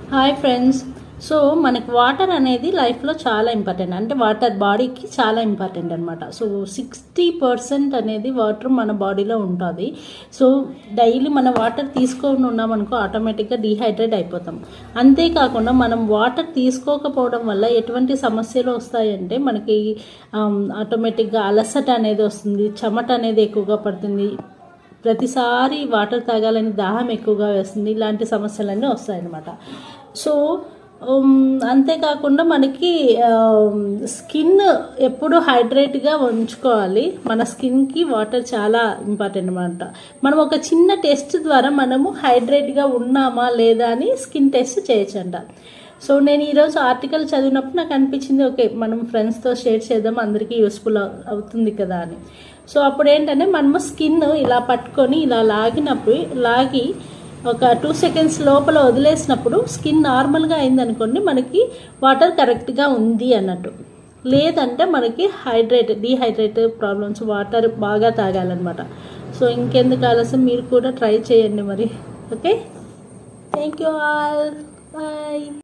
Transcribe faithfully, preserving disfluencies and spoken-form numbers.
Hi friends. So మనకి water అనేది లైఫ్లో చాలా ఇంపార్టెంట్, అంటే వాటర్ బాడీకి చాలా ఇంపార్టెంట్ అనమాట. సో సిక్స్టీ పర్సెంట్ అనేది వాటర్ మన బాడీలో ఉంటుంది. సో డైలీ మన వాటర్ తీసుకొని ఉన్నామనుకో ఆటోమేటిక్గా డీహైడ్రేట్ అయిపోతాం. అంతేకాకుండా మనం వాటర్ తీసుకోకపోవడం వల్ల ఎటువంటి సమస్యలు వస్తాయంటే మనకి ఆటోమేటిక్గా అలసట అనేది వస్తుంది, చెమట అనేది ఎక్కువగా పడుతుంది, ప్రతిసారి వాటర్ తాగాలని దాహం ఎక్కువగా వేస్తుంది, ఇలాంటి సమస్యలన్నీ వస్తాయన్నమాట. సో అంతేకాకుండా మనకి స్కిన్ ఎప్పుడు హైడ్రేట్గా ఉంచుకోవాలి. మన స్కిన్కి వాటర్ చాలా ఇంపార్టెంట్ అనమాట. మనం ఒక చిన్న టెస్ట్ ద్వారా మనము హైడ్రేట్గా ఉన్నామా లేదా అని స్కిన్ టెస్ట్ చేయొచ్చంట. సో నేను ఈరోజు ఆర్టికల్ చదివినప్పుడు నాకు అనిపించింది, ఓకే మనం ఫ్రెండ్స్తో షేర్ చేద్దాం, అందరికీ యూస్ఫుల్ అవుతుంది కదా అని. సో అప్పుడు ఏంటంటే మనము స్కిన్ ఇలా పట్టుకొని ఇలా లాగినప్పుడు లాగి ఒక టూ సెకండ్స్ లోపల వదిలేసినప్పుడు స్కిన్ నార్మల్గా అయిందనుకోండి, మనకి వాటర్ కరెక్ట్గా ఉంది అన్నట్టు. లేదంటే మనకి హైడ్రేట్ డీహైడ్రేట్ ప్రాబ్లమ్స్, వాటర్ బాగా తాగాలన్నమాట. సో ఇంకెందుకు ఆలస్యం, మీరు కూడా ట్రై చేయండి మరి. Okay, thank you all, bye.